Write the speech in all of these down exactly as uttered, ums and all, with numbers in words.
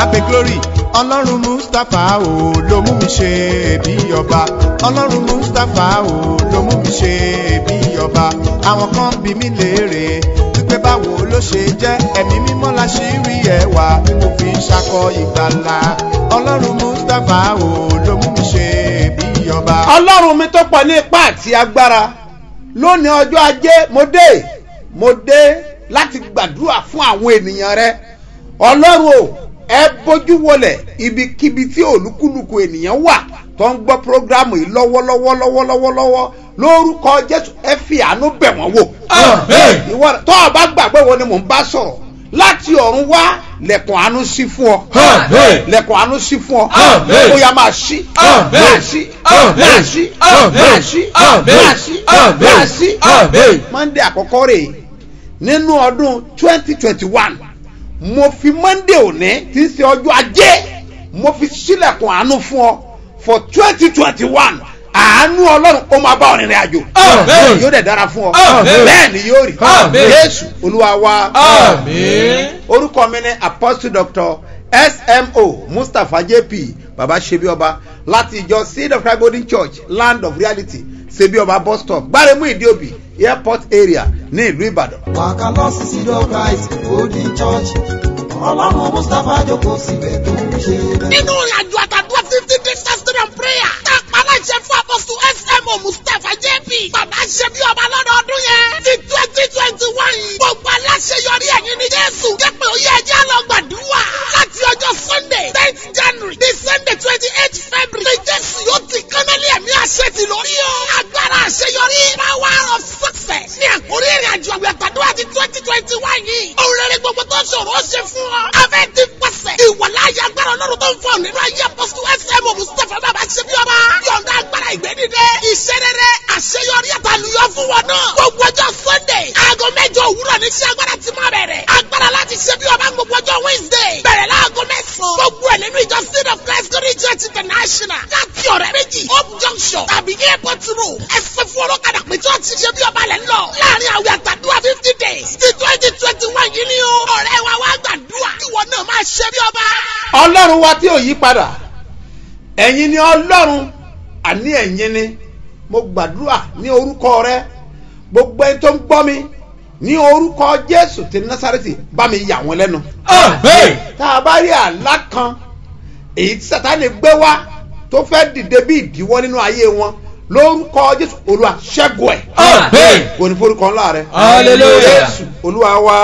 abe glory ọlọ́run mustapha o ló mú mi ṣe bí ọba ọlọ́run mustapha o ló mú mi ṣe bí ọba àwọn kan bí mi léèrè wípé báwo ló ṣe jẹ́ ẹ̀mí mímọ́ láṣírí ẹwà tí mo fi ń ṣakọ ìgbàlà ọlọ́run mustapha o ló mú mi ṣe bí ọba. ọlọ́run mi tó pọ̀ ní ipá àti agbára lónìí ọjọ́ ajé mo dé mo dé láti gbàdúrà fún àwọn ènìyàn rẹ ọlọ́run o ẹ bójú wọlẹ̀ ibikíbi tí olúkúlùkù ènìyàn wà tó ń gbọ́ prógrámù yìí lọ́wọ́lọ́wọ́ lọ́wọ́lọ́wọ́ lórúkọ jésù ẹ fi àánú bẹ̀ wọ́n wò. ìwọ tó o bá gbàgbé wo ni mò ń bá sọ̀rọ̀ láti ọ̀run wá lẹ̀kùn àánú sí fún ọ lẹ̀kùn àánú sí fún ọ ó yá máa ṣí máa ṣí máa ṣí máa ṣí máa ṣí máa ṣí. monday àkọ́kọ́ rèé nínú ọdún twenty twenty one mo fi monday òní tí ń ṣe ọjọ́ ajé mo fi sílẹ̀kùn àánú fún ọ for twenty twenty one àánú ọlọ́run ó máa bá ọ rìnrìn àjò yóò dẹ̀ dára fún ọ bẹ́ẹ̀ ni yóò rí jésù olúwa wa orúkọ mi ni apostle doctor S M O Mustapha J P baba sebioba láti ìjọ seed of christ golden church land of reality sebioba bus stop gbáremú ìdíòbí airport area ní ìlú ìbàdàn. wàkà lọ sí seed of christ golden church ọlọ́run Mustapha jókòó síbẹ̀ tó ń ṣe bẹ́ẹ̀. nínú ìrìnàjò àtàdúrà fifty days fasting and prayer tá a pa aláṣẹ fún apostle S M O Mustapha J P bàbá sebioba lọ́dọọdún yẹn ní twenty twenty one gbogbo aláṣẹ yọrí ẹ̀yìn ní jésù jẹ́pẹ̀ ó yẹ ẹjẹ́ lọ gbàdúrà láti ọjọ́ sunday tenth january di sunday twenty eighth february ní jésù yóò ti kánálì ẹ̀mí àṣẹ ti lórí o agbára àṣeyọrí power of success ní àkórí ìrìnàjò àwẹ̀ àtàdúrà ti twenty twenty one yìí òun rere gbogbo tó ṣòro ó ṣe fún ọ abẹ́ ti pàṣẹ ìwàláyé agbára ọlọ́run tó ń fọ nínú ayé apostle S M O Mustapha bàbá sebioba yọ̀ǹda agbára ìgbẹ́dídé iṣẹ́ rere àṣeyọrí àtàlùyọ fún wọn náà gbogbo ọjọ́ sunday aago mẹ́jọ òwúrọ̀ ní iṣẹ́ agbára ti máa bẹ̀rẹ̀ agbára láti sebioba gbogbo ọjọ́ wednesday bẹ̀rẹ̀ láago mẹ́sàn-án gbogbo ẹ̀ nínú ìjọ seed of christ golden church international láti ọ̀rẹ́ méjì hope junction tàbí airport road ẹsẹ̀ fún olókàdá pé church sebioba lẹ̀ ń lọ láàrin àwẹ̀ àtàdúrà fifty days ti twenty twenty one yìí ni o ọ̀rẹ́ wa wá gbàdúrà ìwọ náà máa sebioba. ọlọ́run wa tí ò yí padà ẹ̀yin ni ọlọ́run àní ẹ̀yin ni mo gbàdúrà ní orúkọ rẹ gbogbo ẹni tó ń gbọ́ mi ní orúkọ jésù ti násárẹ́tì bá mi yà wọ́n lẹ́nu. tá a bá rí àlá kan èyí tí sátánì gbé wá tó fẹ́ dìde bí ìdíwọ́ nínú ayé wọn lórúkọ jésù olúwa ṣẹ́gun ẹ̀ kò ní forúkọ ńlá rẹ jésù olúwa wa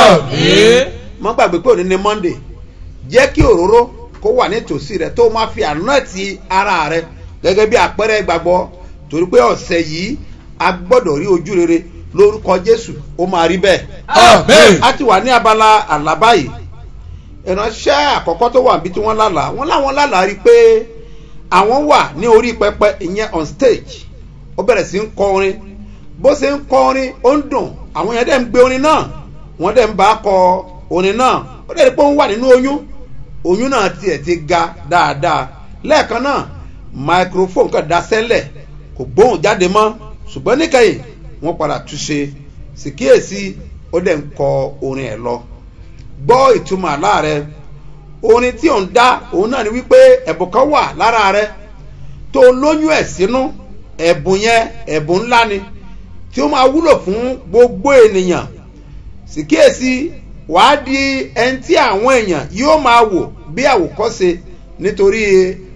má gbàgbé pé òní ni monday jẹ́ kí òróró kó wà nítòsí rẹ tó máa fi àná ti ara rẹ gẹ́gẹ́ bí àpẹẹrẹ ìgbàgbọ́ torí pé ọ̀sẹ̀ yìí a gbọ́dọ̀ rí ojú rere lórúkọ jésù ó máa rí bẹ́ẹ̀. a ti wà ní abala àlá báyìí ìránṣẹ́ àkọ́kọ́ tó wà níbi tí wọ́n lálàá wọ́n láwọn lálàá rí pé àwọn wà ní orí pẹpẹ ìyẹn on stage ó bẹ̀rẹ̀ sí ń kọ orin bó ṣe ń kọ orin ó ń dùn àwọn yẹn dẹ̀ ń gbé orin náà wọ́n dẹ̀ ń bá kọ orin náà ó dẹ̀ rí pé ó ń wà nínú oyún oyún náà tiẹ̀ ti ga dáadáa lẹ́ẹ̀kan náà microphone kan dá sẹ́lẹ̀ kò gbóhùn jáde mọ́ ṣùgbọ́n níkẹyìn wọ́n padà túnṣe sì kíyèsí ó dẹ̀ ń kọ orin ẹ̀ lọ gbọ́ ìtumọ̀ àlá rẹ orin tí ò ń dá òun náà ni wípé ẹ̀bùn kan wà lára rẹ tó lóyún ẹ̀ sínú ẹ̀bùn yẹn ẹ̀bùn ńlá ni tí ó máa wúlò fún gbogbo ènìyàn sì kíyèsí wàá di ẹni tí àwọn èèyàn yóò máa wò bí àwòkọ́ṣe nítorí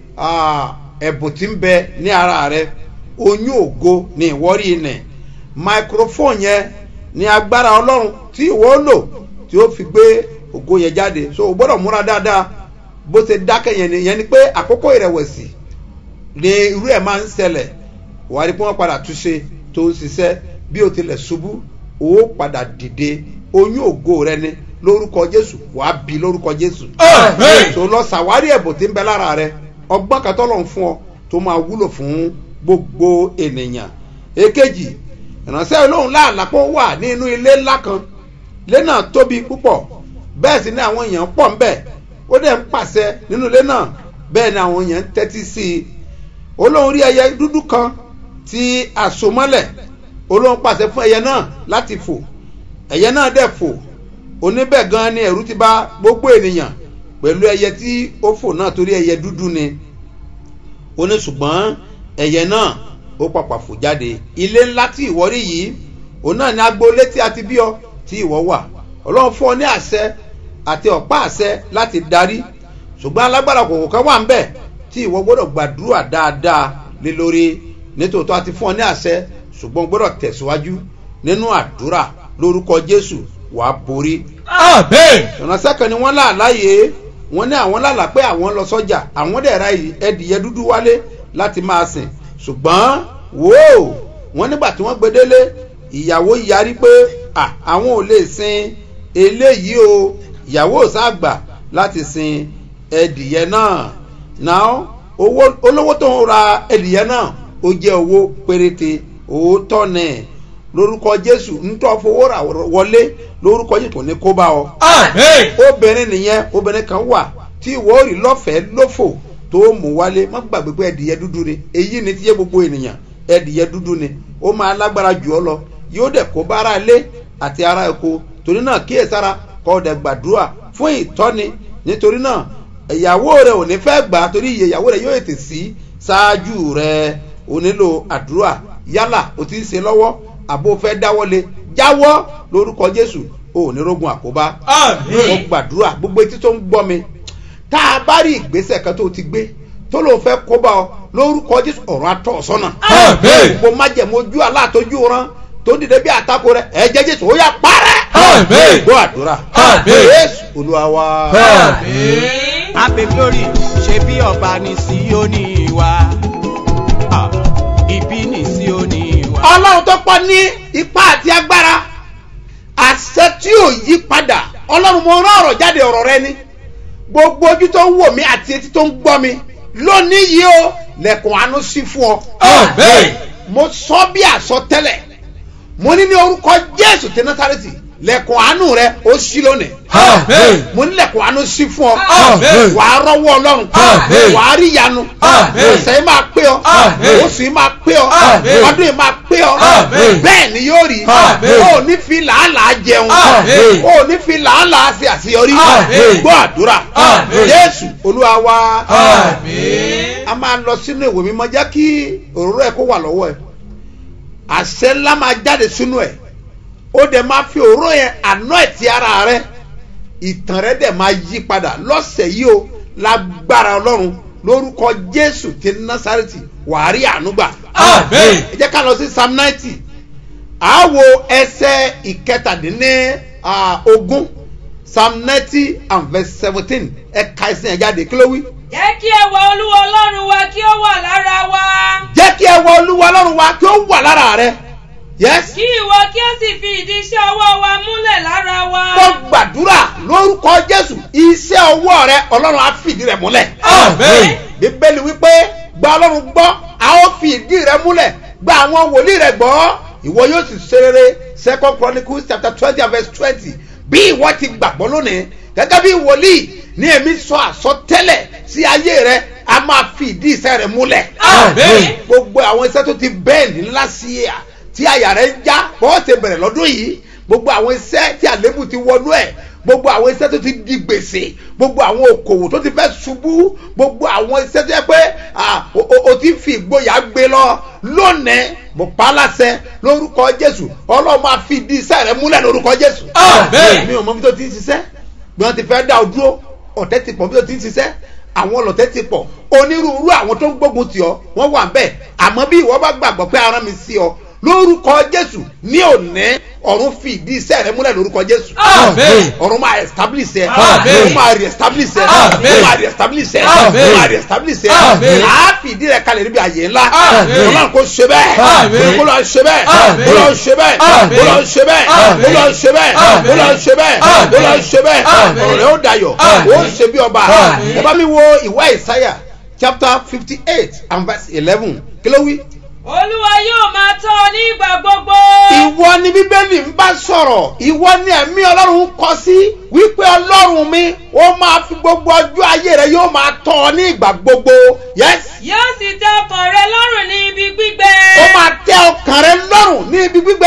ẹ̀bùn tí ń bẹ ní ara rẹ oyún ògo ní ìwọ́rí ilẹ̀ microphone yẹn ní agbára ọlọ́run tí ìwọ lò tí ó fi gbé ògo yẹn jáde so o gbọ́dọ̀ múra dáadáa bó ṣe dákẹ́ yẹn ni yẹn ni pé àkókò ìrẹ̀wẹ̀sì ni irú ẹ̀ máa ń ṣẹlẹ̀ wàá rí pé wọ́n padà túnṣe tó ń ṣiṣẹ́ bí o tilẹ̀ ṣubú o padà dìde oyún ògo rẹ ni lórúkọ jésù wàá bí lórúkọ jésù so lọ ṣàwárí ẹ̀bùn tí ń bẹ lára rẹ ọgbọ́n kan tọ́lọ̀ ń fún ọ tó máa wúlò fún gbogbo ènìyàn. èkejì ìránṣẹ́ olóhùn láàlápọ̀ wà ní inú ilé ńlá kan ilé náà tóbi púpọ̀ bẹ́ẹ̀ sì ni àwọn èèyàn pọ̀ ńbẹ̀ ó dẹ̀ ń pàṣẹ nínú ilé náà bẹ́ẹ̀ ni àwọn èèyàn ń tẹ́tí sí i olóhùn rí ẹyẹ dúdú kan tí àsomọ́lẹ̀ olóhùn pàṣẹ fún ẹyẹ náà láti fò ẹyẹ náà dẹ̀ fò oníbẹ̀ gan ni ẹ̀rù ti bá gbogbo ènìyàn pẹ̀lú ẹyẹ tí ó fò náà torí ẹyẹ dúdú ni ó ní ṣùgbọ́n ẹyẹ náà ó pàpà fò jáde. ilé ńlá tí ìwọ rí yìí òun náà ní agboolé tí a ti bí ọ tí ìwọ wà. ọlọ́run fún ọ ní àṣẹ àti ọ̀pá àṣẹ láti darí, ṣùgbọ́n alágbára kòkò kan wà ń bẹ̀ tí ìwọ gbọ́dọ̀ gbàdúrà dáadáa lé lórí. nítòótọ́ a ti fún ọ ní àṣẹ ṣùgbọ́n gbọ́dọ̀ tẹ̀síwájú nínú àdúrà lórúkọ Jésù wàá borí. Àmín. ìránṣẹ́ kan ni wọ́n là láàyè, wọ́n ní àwọn lálà pé àwọn lọ sọ́jà, àwọn dẹ̀ ra ẹdìyẹ dúdú wálé láti máa sìn, ṣùgbọ́n wò ó wọ́n nígbà tí wọ́n gbé délé ìyàwó yarí pé àwọn ò lè sin eléyìí o. ìyàwó sáàgbà láti sin ẹdìyẹ náà. náà owó olówó tó ń ra ẹdìyẹ náà ó jẹ́ owó péréte, òótọ́ nẹ̀ lórúkọ Jésù ntọ́ fowó rà wọlé lórúkọ Jésù kò ní kó bá ọ. Àmín. obìnrin nìyẹn, obìnrin kan wà tí ìwọ ò rí lọ́fẹ̀ẹ́ lófò tó mú wálé. má gbàgbé pé ẹdìyẹ dúdú ni, èyí ni tíyẹ gbogbo ènìyàn, ẹdìyẹ dúdú ni, ó máa lágbára jù ọ lọ, yóò dẹ̀ kó bára ilé àti ara ẹ̀kọ́. torí náà kíyèsára kó o dẹ̀ gbàdúrà fún ìtọ́ni, nítorí náà ìyàwó rẹ ò ní fẹ́ gbà torí iye ìyàwó rẹ yóò ètè sí ṣáájú rẹ. o nílò àdúrà, yálà o ti ń ṣe lọ́wọ́ àbó fẹ́ dáwọ́lé, jáwọ́ lórúkọ Jésù, o ò ní rógun àkóbá. Àmín. mo gbàdúrà gbogbo etí tó ń gbọ́ mi, tá a bá rí ìgbésẹ̀ kan tó ti gbé tó lóun fẹ́ kó bá ọ lórúkọ Jésù ọ̀run atọ́ sọ́nà. Àmín. mo má jẹ̀ mojú aláàtójú ran tó dìde bí àtakò rẹ, ẹ̀jẹ̀ Jésù ó yá parẹ́. Àmín. gbọ́ àdúrà. Àmín. Jésù Olúwa wa. Àmín. Happy glory ṣe bí ọba ní Síónì wa. Ah, ibi ní Síónì wa. Ọlọ́run tó pọ̀ ní ipá àti agbára, àṣẹ tí ò yí padà. Ọlọ́run mo rán ọ̀rọ̀ jáde, ọ̀rọ̀ rẹ ni. gbogbo ojú tó ń wò mí àti etí tó ń gbọ́ mi lónìí yìí o, lẹ̀kùn àánú ṣí fún ọ. Àmín. mo sọ bí àsọtẹ́lẹ̀, mo ní ní orúkọ Jésù ti Násárẹ́tì, lẹ̀kùn àánú rẹ ó ṣí lónìí. Àmín. mo ní lẹ̀kùn àánú ṣí fún ọ. Àmín. wàá rọ́wọ́ Ọlọ́run. Àmín. wàá rí ìyanu. Àmín. ọ̀sẹ̀ yìí máa pé ọ. Àmín. oṣù yìí máa pé ọ. Àmín. ọdún yìí máa pé ọ. Àmín. bẹ́ẹ̀ ni yóò rí. Àmín. o ò ní fi làálàá jẹun. Àmín. o ò ní fi làálàá ṣe àṣeyọrí. Àmín. gbọ́ àdúrà. Àmín. Jésù Olúwa wa. Àmín. a máa lọ sínú ìwé mímọ́, jẹ́ kí òróró ẹ̀ kó wà lọ́wọ́ ẹ̀. àṣẹ ńlá máa jáde sínú ẹ̀, ó dẹ̀ máa fi òróró yẹn àná ẹ̀ ti ara rẹ̀, ìtàn rẹ̀ dẹ̀ máa yí padà lọ́sẹ̀ yìí o, lágbára Ọlọ́run lórúkọ Jésù ti Násárẹ́tì wàá rí àánú gbà. Àmín. ẹ jẹ́ ká lọ sí Psalm ninety, àáwo ẹsẹ̀ ìkẹtàdínní ogún, Psalm ninety and verse seventeen, ẹ̀ka ẹsẹ̀ yẹn jáde, kí ló wí? jẹ́ kí ẹwà Olúwa Ọlọ́run wa kí ó wà lára wa. jẹ́ kí ẹwà Olúwa Ọlọ́run wa kí ó wà lára rẹ. Yes. kí ìwọ kí ó sì fi ìdí iṣẹ́ ọwọ́ wa múlẹ̀ lára wa. mo gbàdúrà lórúkọ Jésù, iṣẹ́ ọwọ́ rẹ Ọlọ́run á fìdí rẹ̀ múlẹ̀. Àmín. Bíbélì wípé gba Ọlọ́run gbọ́, a ó fi ìdí rẹ̀ múlẹ̀, gba àwọn wòlíì rẹ̀ gbọ́, ìwọ yóò sì ṣe rere. Second Chronicles chapter twenty and verse twenty. bí ìwọ ti gbàgbọ́ lónìí gẹ́gẹ́ bí wòlíì ní èmi sọ àsọtẹ́lẹ̀ sí ayé rẹ, a máa fi ìdí iṣẹ́ rẹ̀ múlẹ̀. Àmín. gbogbo àwọn iṣẹ́ tó ti bẹ́ẹ̀lì ńlá sí à tí àyà rẹ̀ ń já bọ́ọ̀ ti bẹ̀rẹ̀ lọ́dún yìí, gbogbo àwọn iṣẹ́ tí àlébù ti wọnú ẹ̀, gbogbo àwọn iṣẹ́ tó ti di gbèsè, gbogbo àwọn òkòwò tó ti fẹ́ ṣubú, gbogbo àwọn iṣẹ́ tó yẹ pé o ti fi ìgboyà gbé lọ lónìí, mo pa á láṣẹ lórúkọ Jésù, Ọlọ́run máa fi ìdí iṣẹ́ rẹ̀ múlẹ̀ lórúkọ Jésù. Àmín. mi ò mọ bí tó ti ń ṣiṣẹ́ bí wọ́n ti fẹ́ dá o dúró, ọ̀tẹ̀ ti pọ̀ bí tó ti ń ṣiṣẹ́, àwọn ọlọ̀tẹ̀ ti pọ̀, onírúurú àwọn tó ń gbógun tì ọ́ wọ́n wà ń bẹ̀, àmọ́ bí ìwọ bá gbàgbọ́ pé arán mi sí ọ lórúkọ Jésù ní òní, ọ̀run fi ìdí iṣẹ́ rẹ múlẹ̀ lórúkọ Jésù. Àmín. ọ̀run máa establish ẹ. Àmín. ọ̀run máa re-establish ẹ. Àmín. ọ̀run máa re-establish ẹ. Àmín. ọ̀run máa re-establish ẹ. Àmín. a fi ìdí rẹ kalẹ̀ níbi àyè ńlá. Àmín. Ọlọ́run kò ṣe bẹ́ẹ̀. Àmín. kó lọ ṣe bẹ́ẹ̀. Àmín. kó lọ ṣe bẹ́ẹ̀. Àmín. kó lọ ṣe bẹ́ẹ̀. Àmín. kó lọ ṣe bẹ́ẹ̀. Àmín. kó lọ ṣe bẹ́ẹ̀. Àmín. kó lọ ṣe bẹ́ẹ̀. Àmín. ọ̀rọ̀ rẹ ó dayọ̀. Àmín. ó ṣe bí ọba. Àmín. ẹ bá mi wo ìwé Àìsáyà chapter fifty eight and verse eleven, kí ló wí? Olúwa yóò máa tọ́ ọ ní ìgbà gbogbo. Ìwọ ni Bíbélì ń bá sọ̀rọ̀, ìwọ ni ẹ̀mí Ọlọ́run kọ sí wípé Ọlọ́run mi ó máa fi gbogbo ọjọ́ ayé rẹ yóò máa tọ́ ọ ní ìgbà gbogbo. Yes. yóò sì tẹ́ ọkàn rẹ lọ́rùn ní ibi gbígbẹ. Ó máa tẹ́ ọkàn rẹ lọ́rùn ní ibi gbígbẹ.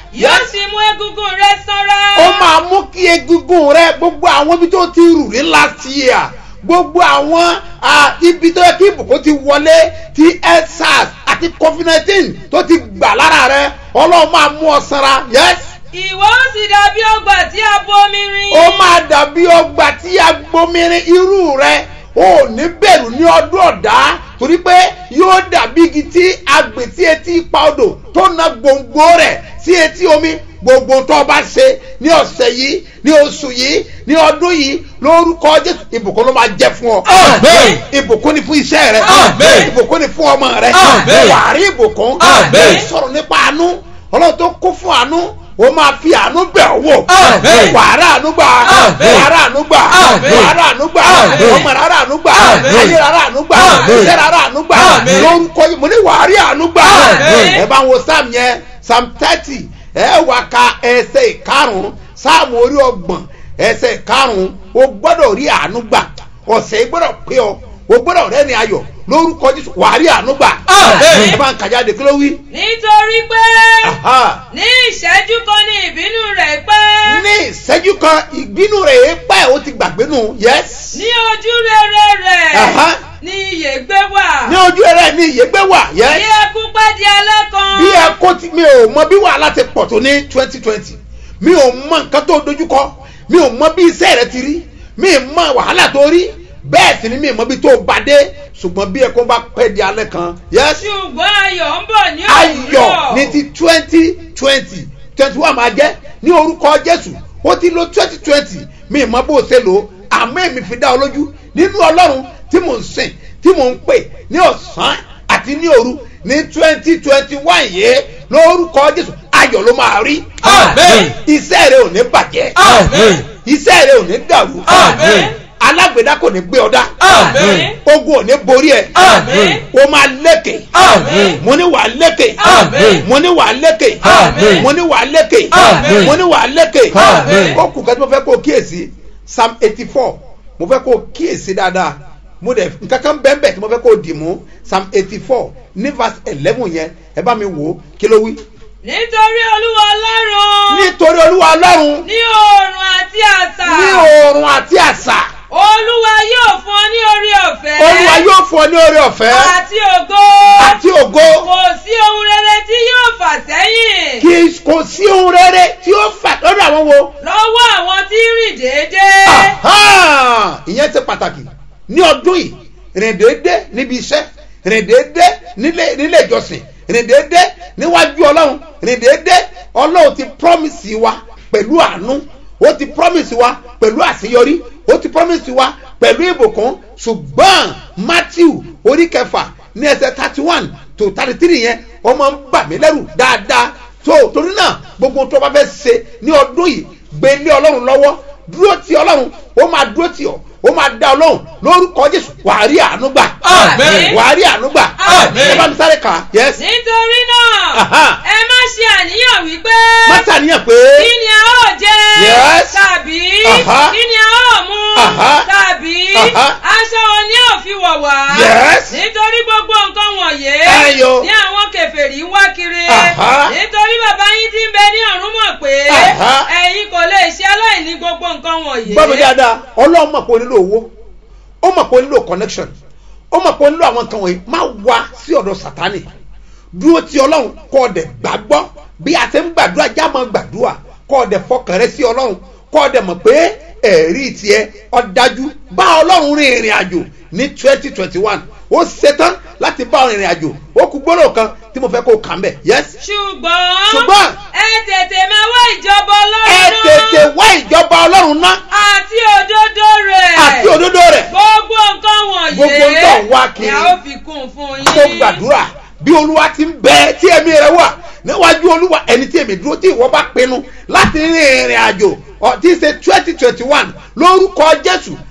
yóò sì mú egungun rẹ sanra. ó máa mú kí egungun rẹ gbogbo àwọn ibi tó ti rù ní last year gbogbo àwọn ibi tó yẹ kí ìbùkún ti wọlé ti ensars àti covid nineteen tó ti gbà lára rẹ ọlọ́run máa mú ọ sanra yes. ìwọ ó sì dàbí ọgbà tí a bomirin. ó máa dàbí ọgbà tí a bomirin irú rẹ ó ní bẹ̀rù ní ọdún ọ̀dá torí pé yóò dàbí igi tí agbè tí etí ipa odò tó na gbòǹgbò rẹ̀ sí etí omi gbogbo tó bá ṣe ní ọ̀sẹ̀ yìí ní oṣù yìí ní ọdún yìí lórúkọ Jésù ìbùkún ló máa jẹ́ fún ọ. Àmín. ìbùkún ni fún iṣẹ́ rẹ. Àmín. ìbùkún ni fún ọmọ rẹ. Àmín. wàá rí ìbùkún. Àmín. sọ̀rọ̀ nípa àánú ọlọ́run tó kún fún àánú ó máa fi àánú bẹ̀ ọ́ wò. Àmín. wàrà àánú gbà. Àmín. wàrà àánú gbà. Àmín. wàrà àánú gbà. Àmín. ọmọ rárá àánú gbà. Àmín. ayé rárá àánú gbà. Àmín. iṣẹ́ rárá àánú gbà. Àmín. lórúkọ yìí mo ní wàá rí àánú gbà. Àmín. ẹ bá wo sáàmù yẹn sáàmù thirty ẹ wá ka ẹsẹ̀ ìkarùn-ún sáàmù orí ọgbọ̀n ẹsẹ̀ ìkarùn-ún o gbọ́dọ̀ rí àánú gbà ọ̀sẹ̀ gbọ́dọ̀ pé ọ o gbọ́dọ̀ rẹ́ ní ayọ̀ lórúkọ Jésù wàá rí àánú gbà. Àmín. ẹ bá ń kàjáde kí ló wí. nítorí pé Aha. ní ìṣẹ́jú kan ní ìbínú rẹ̀ pẹ́. ní ìṣẹ́jú kan ìbínú rẹ̀ yé pẹ́ ó ti gbàgbé nù yes. ní ojú rere rẹ̀ Aha. ní iyè gbé wà. ní ojú ẹrẹ ní ìyẹgbẹ́ wà bí yes. ẹkún pẹ́ di alẹ́ kan. bí ẹ kó ti mi ò mọ bí wàhálà ti pọ̀ tó ní twenty twenty mi ò mọ nǹkan tó dojúkọ mi ò mọ bí iṣẹ́ rẹ ti rí mi ò mọ wàhálà tó rí bẹ́ẹ̀ sì ni mi ò mọ bí tó bá dé ṣùgbọ́n bí ẹkún bá pẹ́ di alẹ́ kan yes. ṣùgbọ́n ayọ̀ ń bọ̀ ní ayọ̀ òwúrọ̀. ní ti twenty twenty twenty one máa jẹ́ ní orúkọ Jésù ó ti lo twenty twenty mi ò mọ bó ṣe lò ó àmọ́ èmi fi dá ọ lójú nínú Ọlọ́run tí mò ń sìn tí mò ń pè ní ọ̀sán àti ní òru ní twenty twenty one yìí lórúkọ Jésù ayọ̀ ló máa rí. Àmín. iṣẹ́ rẹ ò ní bàjẹ́. Àmín. iṣẹ́ rẹ ò ní dàrú. Àmín. alágbèdá kò ní gbé ọ dá. Àmín. ogun ò ní borí ẹ. Àmín. o máa lékè. Àmín. mo ní wàá lékè. Àmín. mo ní wàá lékè. Àmín. mo ní wàá lékè. Àmín. mo ní wàá lékè. Àmín. ó kù kẹ́tí mo fẹ́ kó o kíyèsí psalm eighty four mo fẹ́ kó o kíyèsí dáadáa mo dẹ̀ nǹkan kan bẹ́ẹ̀ bẹ́ẹ̀ tí mo fẹ́ kó o dì mú psalm eighty four ní verse eleven yẹn ẹ bá mi wò ó kí ló wí. nítorí olúwa ọlọ́run. nítorí olúwa ọlọ́run ní oòrùn àti àṣà. ní oòrùn àti àṣà olúwa yóò fún ọ ní orí ọ̀fẹ́. olúwa yóò fún ọ ní oore ọ̀fẹ́ àti ògo. àti ògo kò sí ohun rere tí yóò fà sẹ́yìn. kí kò sí ohun rere tí ó fà lọ́dọ̀ àwọn wo. lọ́wọ́ àwọn tí ń rìn déédéé. Aha! ìyẹn ṣe pàtàkì ní ọdún yìí rìn déédé níbi iṣẹ́ rìn déédé nílé nílé ìjọsìn rìn déédé níwájú ọlọ́run rìn déédé ọlọ́run ti promise wa pẹ̀lú àánú ó ti promise wa pẹ̀lú àṣeyọrí ó ti promise wa pẹ̀lú ìbùkún ṣùgbọ́n Matthew orí kẹfà ní ẹsẹ̀ thirty one to thirty three yẹn ó máa ń bà mí lẹ́rù dáadáa tó torí náà gbogbo tó bá fẹ́ ṣe ní ọdún yìí gbé lé ọlọ́run lọ́wọ́ dúró ti ọlọ́run ó máa dúró ti ọ ó máa dá ọlọ́run lórúkọ Jésù wàá rí àánú gbà. Àmín. wàá rí àánú gbà. Àmín. ẹ bá mi sáré kà yes. nítorí náà Aha. ẹ má ṣe àníyàn wípé má ṣàníyàn pé kí ni a ó jẹ Yes. tàbí Aha. kí ni a ó mu Aha. tàbí Aha. aṣọ wo ni a ó fi wọ̀ wá. Yes. nítorí gbogbo nǹkan wọ̀nyí Ẹyọ. ní àwọn kèfèrí ń wá kiri. Aha. nítorí bàbá yín tí ń bẹ ní ọ̀run mọ̀ pé Aha. ẹ̀yin kò lè ṣe aláìní gbogbo nǹkan wọ̀nyí. gbọ́ mi dáadáa ọlọ́run mọ̀ pé o nílò owó ó mọ̀ pé o nílò connection ó mọ̀ pé o nílò àwọn nǹkan wọ̀nyí má wá sí ọ̀dọ̀ Sátánì dúró ti ọlọ́run kọ́ ọ̀dẹ̀ gbàgbọ́ bí a ti ń gbàdúrà já máa gbàdúrà kọ́ ọ̀dẹ̀ fọkàn rẹ sí ọlọ́run kọ́ ọ̀dẹ̀ mọ̀ pé ẹ̀rí tiẹ̀ ọ̀dájú bá ọlọ́run rin ìrìn àjò ní twenty twenty one ó ṣetán láti bá ọ̀rìn ìrìn àjò ó kú gbólóhùn kan tí mo fẹ́ kó kà ń bẹ̀ yes. ṣùgbọ́n ṣùgbọ́n ẹ tètè máa wá ìjọba ọlọ́run ẹ náà tètè wá ìjọba ọlọ́run náà àti òdodo rẹ̀. àti òdodo rẹ̀ gbogbo nǹkan wọ̀nyí Gbogbo ń tọ̀ wá kiri. ni a ó fi kún un fún yín. tó gbàdúrà bí olúwa ti ń bẹ tí ẹ̀mí rẹ wà níwájú olúwa ẹni tí èmi dúró tí ìwọ bá pinnu láti rin ìrìn àjò ọ tí í ṣe twenty twenty one lórúkọ Jésù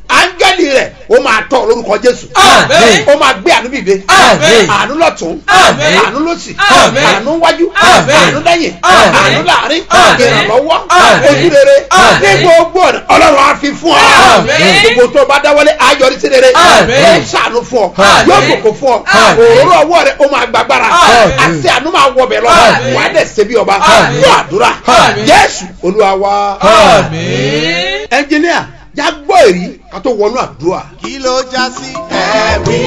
áńgẹ́lì rẹ̀ ó máa tọ́ lórúkọ Jésù. Àmín. ó máa gbé àánú dìde. Àmín. àánú lọ́tún. Àmín. àánú lósì. Àmín. àánú wájú. Àmín. àánú lẹ́yìn. Àmín. àánú láàrin. Àmín. ìrànlọ́wọ́. Àmín. ojú rere. Àmín. ní gbogbo ọ̀nà Ọlọ́run á fi fún ọ. Àmín. gbogbo tó bá dáwọ́lé á yọrí sí rere. Àmín. yóò ṣàánú fún ọ. Àmín. yóò bùkún fún ọ. Àmín. òróró ọwọ́ rẹ̀ ó máa gbàgbára. Àmín. àti àánú máa wọbẹ̀ lọ. Àmín. wà á dẹ̀ ṣe bí ọba. Àmín. yóò àdúrà. Àmín. Jésù Olúwa wa. Àmín. ẹnjìníà já gbọ́ èrí ká tó wọnú àdúrà. kí ló já sí ẹ̀rí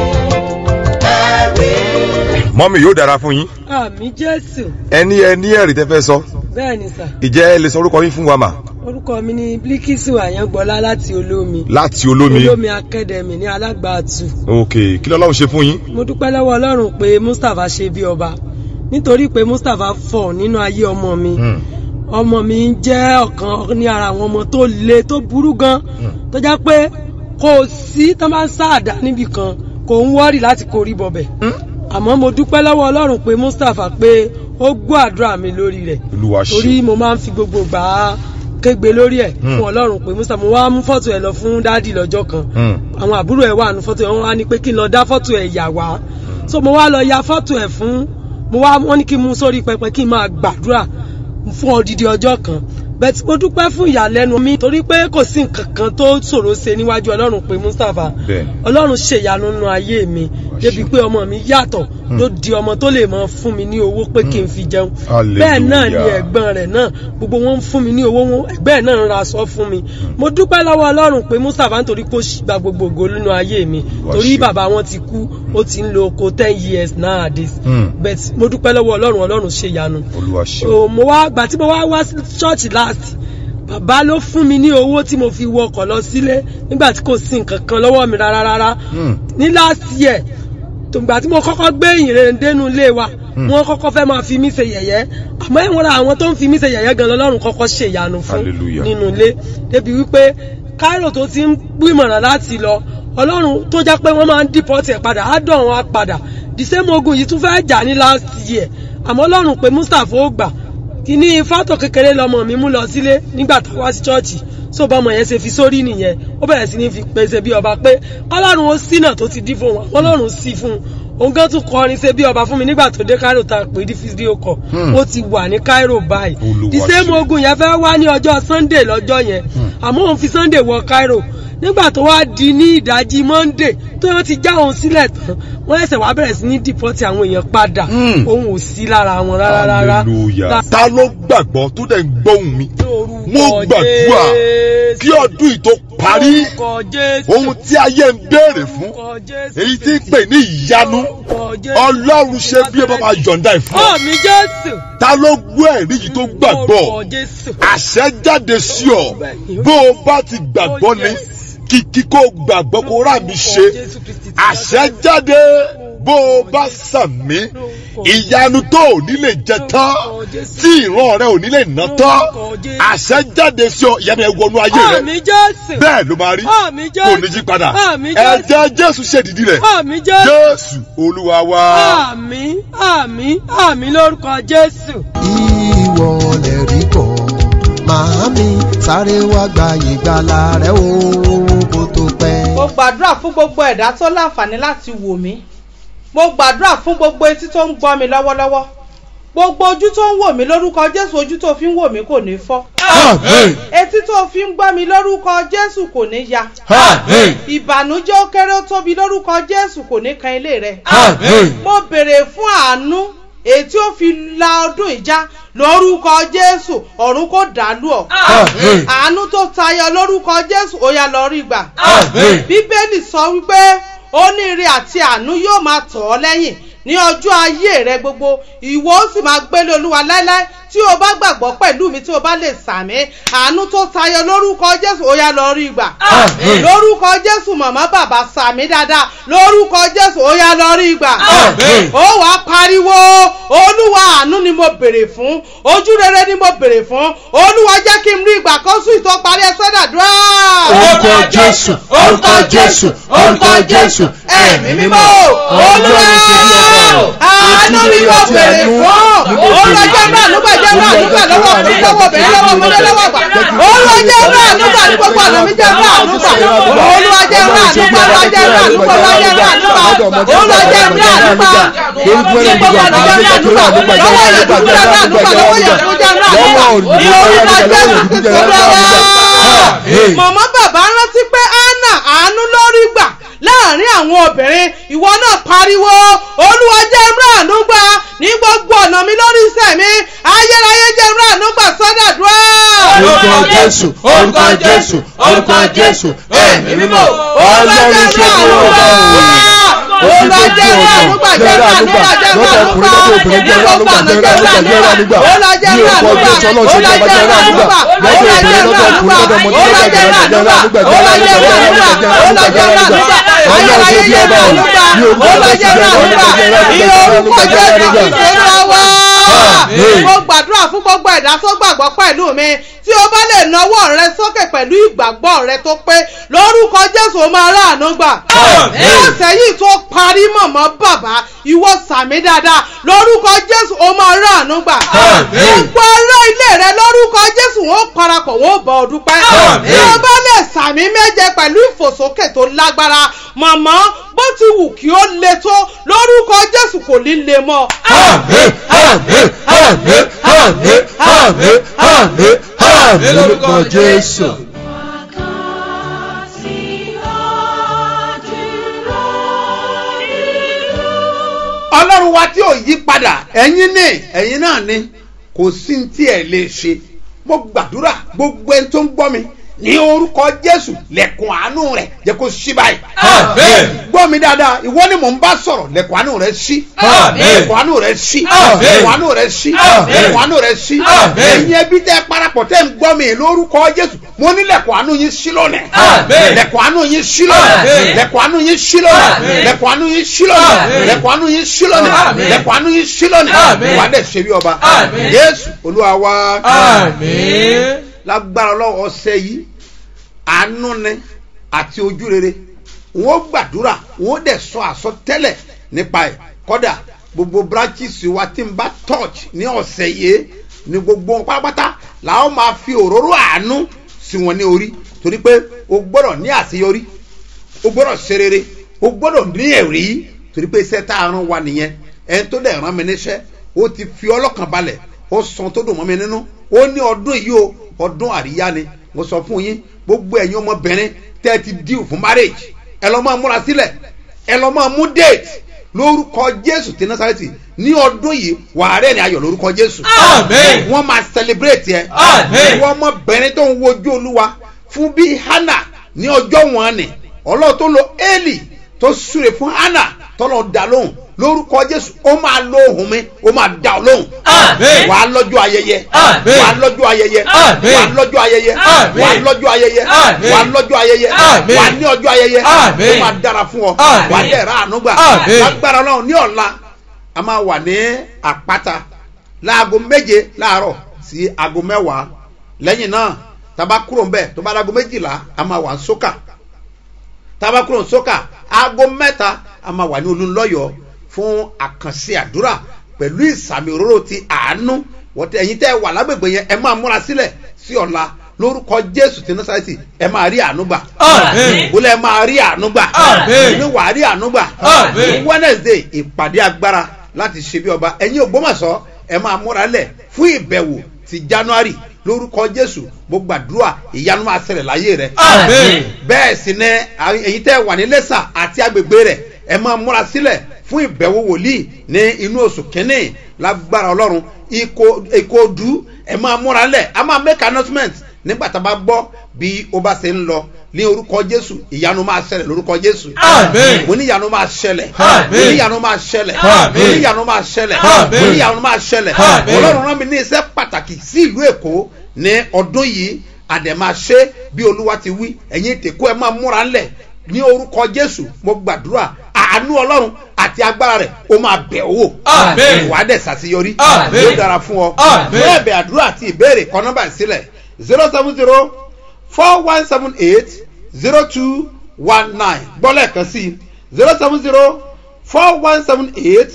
ẹ̀rí. mọ́mí yóò dára fún yín. àmì jésù. ẹni ẹ ní ẹ̀rí tẹ́ fẹ́ sọ. bẹ́ẹ̀ ni sà. ìjẹ́ ẹ lè sọ orúkọ yín fún wa mà. orúkọ mi ni Bílíkísù Àyàngbọ́lá láti olómi. láti olómi. olómi akademi ní alágbàtú. ok kí lọ́lọ́run ṣe fún yín. mo dúpẹ́ lọ́wọ́ ọlọ́run pé Mustapha ṣe bí ọba nítorí pé Mustapha fọ̀ nínú ayé ọmọ mi. Hmm. ọmọ mi jẹ́ ọ̀kan ní ara àwọn ọmọ tó le tó burú gan tó jẹ́ pé kò sí tó máa ń sáàdá níbì kan kò ń wọ́rì láti korí bọ̀bẹ̀. àmọ́ mo dúpẹ́ lọ́wọ́ ọlọ́run pé Mustapha pé ó gbọ́ àdúrà mi lórí rẹ̀ Olúwa ṣe. torí mo máa ń fi gbogbo gbà á kégbe lórí ẹ̀ fún ọlọ́run pé Mustapha mo wá mú fọ́tò ẹ̀ lọ fún dádì lọ́jọ́ kan àwọn àbúrò ẹ̀ wà nù fọ́tò ẹ̀ wọ́n wá ní pé kí n lọ dá fọ́tò ẹ̀ yà wá so mo wá lọ ya fọ́tò ẹ̀ fún mo wá wọ́n ní kí n mú sórí pẹpẹ kí n máa gbàdúrà fún odidi ọjọ́ kan bẹ́ẹ̀ mo dúpẹ́ fún ìyàlẹ́nu mi torí pé kò sí nǹkan kan tó ṣòro ṣe níwájú ọlọ́run pé Mustapha ọlọ́run ṣèyanu nínú ayé mi débi pé ọmọ mi yàtọ̀ ló di ọmọ tó lè máa fún mi ní owó pé kí n fi jẹun bẹ́ẹ̀ náà ni ẹ̀gbọ́n rẹ̀ náà gbogbo wọn ń fún mi ní owó wọn ẹ̀gbẹ́ náà ń ra aṣọ fún mi mo dúpẹ́ lọ́wọ́ ọlọ́run pé Mustapha nítorí pé ó gba gbogbo ògo nínú ayé mi torí bàbá wọn ti kú ó ti ń lo oko ten years nowadays bẹ́ẹ̀ mo dúpẹ́ lọ́wọ́ ọlọ́run ọlọ́run ṣèyanu mo wá gbà tí mo wá wá ṣọ́ọ̀ṣì láti bàbá ló fún mi ní owó tí mo fi wọkọ̀ lọ sílé nígbà tí kò sí nǹkan kan lọ́wọ́ mi rárá rárá ní last year tòǹgbà tí mo kọ́kọ́ gbé ìyìnrere dénú ilé wa wọ́n kọ́kọ́ fẹ́ máa fi mí ṣe yẹ̀yẹ́ àmọ́ ìwọ̀n ra àwọn tó ń fi mí ṣe yẹ̀yẹ́ gan lọ́rùn kọ́kọ́ ṣe ìyanu fún nínú ilé débi wípé Cairo tó ti ń gbìmọ̀ràn láti lọ ọlọ́run tó jẹ́ pé wọ́n máa ń dìpọ́tì ẹ̀ padà á dọ̀ wọn á padà the same ogun yìí tún fẹ́ jà ní last year àmọ́ ọlọ́run pé Mustapha ó gbà kíní fọ́tò kékeré lọmọ mi mú lọ sílé nígbà tó wá sí chọ́ọ̀chì so bọ́mọ yẹn ṣe fi sórí nìyẹn ó bẹ̀rẹ̀ sí ní fi pèsè bí ọba pé ọlọ́run ó ṣínà tó ti dí fún wọn ọlọ́run sí fún un òun gan tún kọrin ṣe bí ọba fún mi nígbà tó dé Cairo ta pé di fídíò kọ ó ti wà ní Cairo báyìí the same ogun yẹn fẹ́ wá ní ọjọ́ Sunday lọ́jọ́ yẹn àmọ́ òun fi Sunday wọ Cairo nígbà tó wá di ní ìdajì Monday tó yẹn ti já òun sílẹ̀ tán wọ́n ẹsẹ̀ wá bẹ̀rẹ̀ sí ní dìpọ́tì àwọn èèyàn padà òun ò sí lára wọn rárá rárá. ta ló gbàgbọ́ tó dẹ̀ ń gbóhùn mi mo gbàdúrà kí ọdún yìí tó parí ohun tí ayé ń béèrè fún èyí tí ń pè ní ìyanu Ọlọ́run ṣe bí ẹ bá máa yọ̀ǹda ẹ̀ fún ọ. àmín Jésù. ta ló gbọ́ ẹ̀rí yìí tó gbàgbọ́ àṣẹ jáde sí ọ bó o bá ti gbàgbọ́ ni kìkì kó gbàgbọ́ kó rà mí ṣe àṣẹ jáde bó o bá sàmí ìyanu tó ò ní lè jẹ tán tí ìran rẹ ò ní lè ná tán àṣẹ jáde sí ọ ìyanu ẹ wọnú ayé rẹ bẹ́ẹ̀ ló máa rí kò ní yí padà ẹ̀jẹ̀ Jésù ṣèdìdí rẹ̀ Jésù Olúwa wa. àmín àmín àmín lórúkọ Jésù. ìwọ lè rí bọ̀ màámi sáré wá gba ìgbàlà rẹ o kó tó pẹ́. mo gbàdúrà fún gbogbo ẹ̀dá tó láǹfààní láti wò mí mo gbàdúrà fún gbogbo etí tó ń gbọ́ mi lọ́wọ́lọ́wọ́ gbogbo ojú tó ń wò mí lórúkọ Jésù ojú tó fi ń wò mí kò ní fọ́. Àmín. etí tó fi ń gbọ́ mi lórúkọ Jésù kò ní ya. Àmín. ìbànújẹ́ ó kéré ó tóbi lórúkọ Jésù kò ní kan ilé rẹ. Àmín. mo béèrè fún àánú èyí tí ó fi la ọdún ìjà lórúkọ Jésù ọ̀run kò dàlú ọ̀. Àmín. àánú tó tayọ lórúkọ Jésù ó yá lọ rí gbà. Àmín. Bíbélì sọ wípé oníire àti àánú yóò máa tọ̀ ọ́ lẹ́yìn ní ọjọ́ ayé rẹ gbogbo ìwọ ó sì máa gbélé Olúwa láéláé tí o bá gbàgbọ́ pẹ̀lú mi tí o bá lè sàmì àánú tó tayọ lórúkọ Jésù ó yá lọ rí gbà. Àmín. lórúkọ Jésù màmá bàbá sàmì dáadáa lórúkọ Jésù ó yá lọ rí gbà. Àmín. ó wàá pariwo Olúwa àánú ni mo béèrè fún ojú rere ni mo béèrè fún Olúwa jẹ́ kí n rí ìgbà kan sùn ìtọ́ parí ẹsẹ̀ dàdúrà. Orúkọ Jésù, orúkọ Jésù, orúkọ Jésù, ẹ̀mí mímọ́, Olúwa. àánú ni yóò bèrè fún. olùwàjẹ́ náà nígbà jẹ́ náà nígbà lọ́wọ́ ọkùnrin lọ́wọ́ obìnrin lọ́wọ́ ọmọdé lọ́wọ́ àgbà. olùwàjẹ́ náà nígbà ní gbogbo ọ̀nà mi jẹ́ náà nígbà. olùwàjẹ́ náà nígbà olùwàjẹ́ náà nígbà olùwàjẹ́ náà nígbà olùwàjẹ́ náà nígbà ní gbogbo ọ̀nà jẹ́ náà nígbà lọ́wọ́ ìyẹ̀kújẹ́ náà nígbà lọ́wọ́ ìyẹ̀kújẹ́ náà nígbà ní orúkọ Jésù Kristi lọ́wọ́. màmá bàbá rántí pé Hánà àánú lórí gbà láàrin àwọn obìnrin. ìwọ náà pariwo Olúwa jẹ́ n rí àánú gbà ní gbogbo ọ̀nà mi lórí iṣẹ́ mi. ayérayé jẹ́ n rí àánú gbà sọ́dàdúrà. orúkọ Jésù orúkọ Jésù orúkọ Jésù ẹ̀mí mímọ́ Ọlọ́run ṣe fún ọgbà Olúwa jẹ́ n rí àánú gbà jẹ́ n rí àánú gbà jẹ́ n rí àánú gbà ní gbogbo ọ̀nà jẹ́ n rí àánú gbà. Olúwa jẹ́ n rí àánú gbà Olúwa jẹ́ n rí àánú gbà Olúwa jẹ́ n rí àánú gbà Olúwa jẹ́ n rí àánú gbà Olúwa jẹ́ n rí àánú gbà Olúwa jẹ́ n rí àánú gbà ayérayé jẹ́ n rí àánú gbà Olúwa jẹ́ n rí àánú gbà ní orúkọ Jésù Kristi lọ́wọ́. mo gbàdúrà fún gbogbo ẹ̀dá tó gbàgbọ́ pẹ̀lú mi. tí o bá lè nawọ́ rẹ sókè pẹ̀lú ìgbàgbọ́ rẹ tó pé lórúkọ Jésù o máa ráàánú gbà. ní ọ̀sẹ̀ yìí tó parí mọ̀mọ́ bàbá ìwọ sàmì dáadáa lórúkọ Jésù o máa ráàánú gbà. gbogbo ará ilé rẹ lórúkọ Jésù wọn parapọ̀ wọn ò bọ̀ ọ́ dúpẹ́. tí o bá lè sàmì méje pẹ̀lú ìfòsókè tó lágbára màmá bó ti wù kí ó le tó lórúkọ Jésù kò ní le mọ́. àmín àmín àmín àmín àmín àmín àmín lórúkọ Jésù. ọlọ́run wa tí ò yí padà ẹ̀yin ní ẹ̀yin náà ni kò sí tí ẹ̀ lè ṣe. mo gbàdúrà gbogbo ẹni tó ń gbọ́ mi ní orúkọ Jésù lẹ̀kùn àánú rẹ̀ jẹ́ kó ṣí báyìí. àmín. gbọ́ mi dáadáa ìwọ ni mò ń bá sọ̀rọ̀ lẹ̀kùn àánú rẹ̀ ṣí. àmín. lẹ̀kùn àánú rẹ̀ ṣí. àmín. lẹ̀kùn àánú rẹ̀ ṣí. àmín. lẹ̀kùn àánú rẹ̀ ṣí. àmín. ẹ̀yin ẹbí tẹ́ parapọ̀ tẹ́ ń gbọ́ mi lórúkọ Jésù mo ní lẹ̀kùn àánú yín ṣí lónìí. àmín. lẹ̀kùn àánú yín ṣí lónìí. àmín. lẹ̀kùn àánú yín ṣí lónìí. àmín. lẹ̀kùn àánú yín ṣí lónìí. àmín. lẹ̀kùn àánú yín ṣí lónìí. àmín. lẹ̀kùn àánú yín ṣí lónìí. àmín. wà á dẹ̀ ṣe bí ọba. àmín. Jésù Olúwa wa. àmín. lágbára lọ́wọ́ ọ̀sẹ̀ yìí àánú ni àti ojú rere wọn gbàdúrà wọn dẹ̀ sọ àsọtẹ́lẹ̀ nípa ẹ̀ kódà gbogbo branches wa tí n bá touch ní ọ̀sẹ̀ yìí ní gbogbo wọn pátápátá làwọn máa fi òróró àánú sí wọn ní orí torí pé o gbọ́dọ̀ ní àṣeyọrí o gbọ́dọ̀ ṣe rere o gbọ́dọ̀ ní ẹ̀rí torí pé iṣẹ́ tá a rán wa nìyẹn ẹni tó dẹ̀ rán mi níṣẹ́ ó ti fi ọlọ́kàn balẹ̀ ó san tó dùn mọ́ mi nínú ó ní ọdún yìí o ọdún àríyá ni mo sọ fún yín gbogbo ẹ̀yin ọmọbìnrin tẹ́ ẹ ti díù fún marriage ẹ lọ́ máa múra sílẹ̀ ẹ lọ́ máa mú date lórúkọ Jésù ti Násárẹ́tì ní ọdún yìí wàá rẹ̀ ní ayọ̀ lórúkọ Jésù. àmín. wọ́n máa celebrate ẹ. àmín. ìwọ ọmọbìnrin tó ń wojú Olúwa fún bí Hánà ní ọjọ́ wọn ni Ọlọ́run tó lo Élì tó súre fún Hánà tọ́lọ́ dá lóhùn lórúkọ Jésù ó máa lo ohùn mi ó máa dá ọ lóhùn. àmín. wà á lọ́jọ́ ayẹyẹ. àmín. wà á lọ́jọ́ ayẹyẹ. àmín. wà á lọ́jọ́ ayẹyẹ. àmín. wà á lọ́jọ́ ayẹyẹ. àmín. wà á lọ́jọ́ ayẹyẹ. àmín. wà á ní ọjọ́ ayẹyẹ. àmín. ó máa dára fún ọ. àmín. wà á dẹ̀ ra àánú gbà. àmín. lágbára Ọlọ́run ní ọ̀la a máa wà ní àpáta láago méje láàárọ̀ sí aago mẹ́wàá lẹ́yìn náà taba kúrò ńbẹ̀ tó bá dáago méjìlá a máa wà ní sókà taba kúrò ní sókà aago mẹ́ta a máa wà ní olúńlọ́yọ̀ fún àkànṣe àdúrà pẹ̀lú ìsàmì òróró ti àánú wọ́tẹ̀ ẹ̀yin tẹ́ wà lágbègbè yẹn ẹ máa múra sílẹ̀ sí ọ̀la lórúkọ Jésù ti Násárẹ́tì ẹ máa rí àánú gbà. àmín. bólú ẹ máa rí àánú gbà. àmín. ní wàá rí àánú gbà. àmín. Wednesday ìpàdé agbára láti ṣe bí ọba ẹ̀yin Ògbómọ̀ṣọ́ ẹ máa múra lẹ̀ fún ìbẹ̀wò ti January lórúkọ Jésù mo gbàdúrà ìyanu máa ṣẹlẹ̀ láyé rẹ. àmín. bẹ́ẹ̀ sì ni ẹ̀yin tẹ́ wà ní Iléṣà àti agbègbè rẹ̀ ẹ máa múra sílẹ̀ fún ìbẹ̀wò wòlíì ní inú oṣù kínní lágbára Ọlọ́run Ìkòdú ẹ máa múra lẹ̀ a máa make announcement nígbà tá a bá gbọ́ bí ó bá ṣe ń lọ ní orúkọ Jésù ìyanu máa ṣẹlẹ̀ lórúkọ Jésù. àmín. mo ní ìyanu máa ṣẹlẹ̀. àmín. mo ní ìyanu máa ṣẹlẹ̀. àmín. mo ní ìyanu máa ṣẹlẹ̀. àmín. mo ní ìyanu máa ṣẹlẹ̀. àmín. Ọlọ́run rán mi ní iṣẹ́ pàtàkì sí ìlú Èkó ní ọdún yìí àdèmà ṣe bí Olúwa ti wí ẹ̀yin tèkó ẹ máa múra ńlẹ̀ ní orúkọ Jésù mo gbàdúrà àánú Ọlọ́run àti agbára rẹ̀ ó máa bẹ̀ owó. àmín. wà á dẹ̀ ṣàṣeyọrí. àmín. yóò dára fún ọ. àmín. fún ẹ̀bẹ̀ àdúrà àti ìbéèrè kọ nọ́mbà sílẹ̀ zero seven zero four one seven eight zero two one nine gbọ́ lẹ́ẹ̀kan sí zero seven zero four one seven eight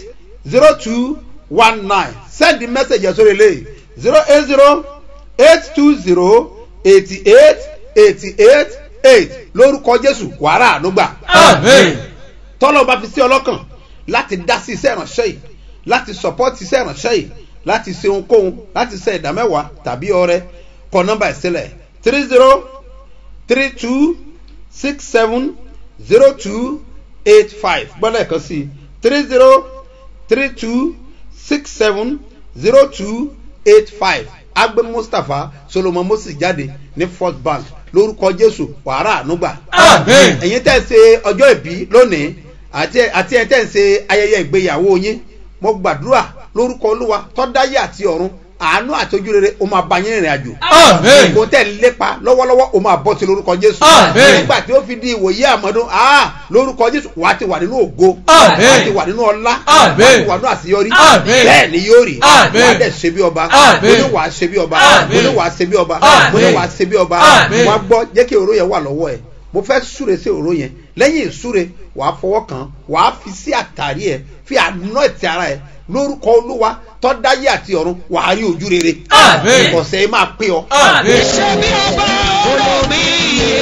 zero two one nine send the message yẹn sórí eléyìí zero eight zero eight two zero eighty eight eighty eight eight lórúkọ Jésù wàrà ànúgbà. Amen. tọ́lọ́ bá fi sí ọlọ́kàn láti dá sí iṣẹ́ ìránṣẹ́ yìí láti support iṣẹ́ ìránṣẹ́ yìí láti ṣe ohunkóhun láti ṣe ìdámẹ́wàá tàbí ọrẹ kọ nọ́mbà ìsílẹ̀ three zero three two six seven zero two eight five gbọ́dọ̀ ẹ̀kan sí three zero three two six seven zero two eight five agbe Mustapha Solomon Moses jáde ní First Bank lórúkọ Jésù wàrà ànúgbà. Amen. ẹ̀yin tẹ́ ṣe ọjọ́ ìbí lónìí àti àti ẹ̀ tẹ́ ṣe ayẹyẹ ìgbéyàwó yín mo gbàdúrà lórúkọ Olúwa tó dáyé àti ọ̀run àánú àti ojú rere o máa bá yín rìnrìn àjò. Amen. kò tẹ̀ ń lépa lọ́wọ́lọ́wọ́ o máa bọ́ sí lórúkọ Jésù. Amen. nígbà tí ó fi di ìwòye àmọ́dún ah lórúkọ Jésù wàá ti wà nínú ògo. Amen. wàá ti wà nínú ọlá. Amen. wàá ti wà nínú àṣeyọrí. Amen. bẹ́ẹ̀ ni yóò rí. Amen. wàá dẹ̀ ṣe bí ọba. Amen. mo ní wàá ṣe bí ọba. Amen. mo ní wàá ṣe bí ọba. Amen. mo ní wàá ṣe bí ọba. Amen. wàá gbọ́ jẹ́ kí òró yẹn wà lọ́wọ́ ẹ̀ mo fẹ́ súre sí òró yẹn lẹ́yìn ìsúre wàá fọwọ́ kàn wàá fi sí àtàrí ẹ̀ fi àná ẹ̀tì ara ẹ̀ lórúkọ Olúwa tó dáyé àti ọ̀run wàá rí ojú rere. Amen. ọ̀sẹ̀ yìí máa pé ọ. Amen. ṣe bí ọba olómi iye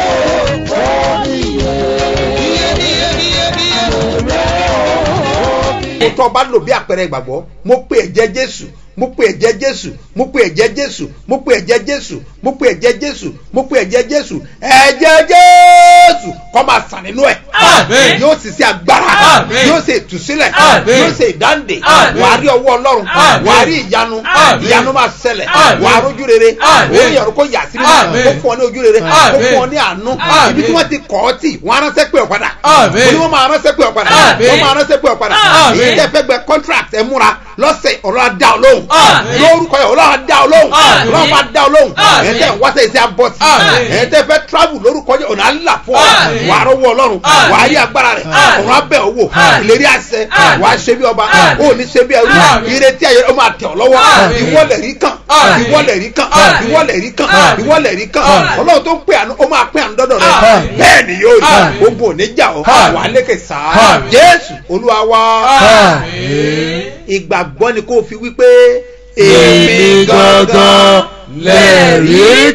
iye iye iye mo tọ́ bá lò bí àpẹẹrẹ ìgbàgbọ́ mo pe ẹ̀jẹ̀ Jésù mo pe ẹ̀jẹ̀ Jésù mo pe ẹ̀jẹ̀ Jésù mo pe ẹ̀jẹ̀ Jésù mo pe ẹ̀jẹ̀ Jésù mo pe ẹ̀jẹ̀ Jésù ẹ̀jẹ̀ Jésù kó máa sàn nínú ẹ̀. Amen. yóò sì ṣe agbára. Amen. yóò ṣe ìtúsílẹ̀. Amen. yóò ṣe ìdáǹdè. Amen. wàá rí ọwọ́ Ọlọ́run. Amen. wàá rí ìyanu. Amen. ìyanu máa ṣẹlẹ̀. Amen. wàá rójú rere. Amen. orí ìyàrá kó yà sí mi. Amen. kó fún ọ ní ojú rere. kó Amen. fún ọ ní àánú. Amen. ibi tí wọ́n ti kọ́ ọ tì wọ́n á ránṣẹ́ pé ọ padà. Amen. mo ní wọ́n máa ránṣẹ́ pé ọ padà. Amen. wọ́n máa ránṣẹ́ pé ọ padà. Amen. èyí tẹ́ fẹ́ gbẹ contract ẹ múra lọ́sẹ̀ ọ̀rọ̀ á dá ọ lóhùn. Amen. lórúkọ yẹn ọ̀rọ̀ á dá ọ lóhùn. Amen. ọ̀rọ̀ á dá ọ lóhùn. Amen. ẹ̀ tẹ́ wáṣẹ̀ ìṣe abọ́tì. Amen. ẹ̀ tẹ́ fẹ́ travel lórúkọ yẹn ọ̀nà á là fún ọ. Amen. wàá rọwọ́ Ọlọ́run. Amen. wàá rí agbára rẹ̀. Amen. ọ̀rọ̀ á bẹ̀ ọ́ wò. Amen. ìlérí àṣẹ. Amen. wàá ṣe bí ọba. Amen. ó ní ṣe bí ẹrú. Amen. ìrètí ayé ó máa tẹ̀ ọ́ lọ́wọ́. Amen. ìwọ́lẹ̀ rí kàn. Amen. ìwọ́lẹ̀ rí kàn. Amen. ìwọ́lẹ̀ rí kàn. Amen. ìwọ́lẹ̀ rí kàn. Amen. Ọlọ́run tó ń pè àánú ó máa pè àánú dọ́dọ̀ rẹ̀. Amen. bẹ́ẹ̀ ni yóò rí. Amen. ogun ò ní jà ọ́. Amen. wàá lékè sáà. Amen. Jésù Olúwa wa. Amen. ìgbàgbọ́ ni kó o fi wípé Èmi gangan lẹ̀rí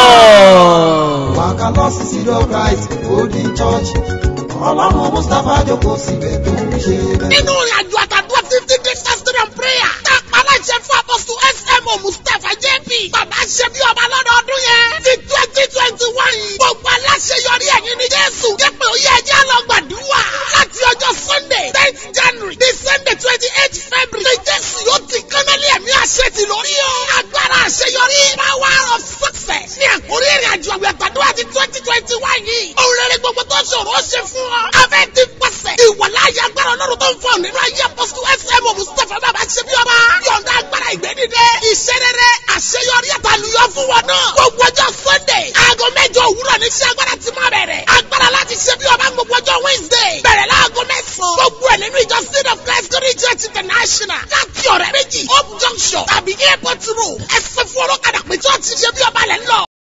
kan. wàkà lọ sí sídọ̀ Christ Holy Church ọlọ́run Mustapha jókòó síbẹ̀ tó ń ṣe bẹ́ẹ̀. nínú ìrìn àjò àtàdúrà fifty days fasting and prayer tá a pa aláṣẹ fún apọ́sù S M O Mustapha J P bàbá ṣe bí ọba lọ́dọọdún yẹn ní twenty twenty one gbogbo aláṣẹ yọrí ẹ̀yìn ní Jésù dépò oyè ẹjẹ́ lọ gbàdúrà láti ọjọ́ Sunday tenth January di Sunday twenty eight February ní Jésù yóò ti kánálí ẹ̀mí àṣẹ ti lórí o agbára àṣeyọrí power of success ní àkórí ìrìn àjò àwẹ̀ àtàdúrà ti twenty twenty one yìí òun rere gbogbo tó ṣòro ó ṣe fún ọ abẹ́ ti pàṣẹ ìwàláyé agbára Ọlọ́run tó ń fọ nínú ayé apọ́sù S M O Mustapha bàbá ṣe bí ọba yọ̀ǹda agbára ìgbẹ́dídé iṣẹ́ rere àṣeyọrí àtàlùyọ fún wọn náà gbogbo ọjọ́ Sunday aago mẹ́jọ òwúrọ̀ ní iṣẹ́ agbára ti máa bẹ̀rẹ̀ agbára láti ṣe bí ọba gbogbo ọjọ́ Wednesday bẹ̀rẹ̀ láago mẹ́sàn-án gbogbo ẹ̀ nínú ìjọ Seed of Christ Glory Church International láti ọ̀rẹ́ méjì Hope Junction tàbí Airport Road ẹ̀sìn fún ọlọ́kadà pé church ṣe bí ọba lẹ́ ń lọ.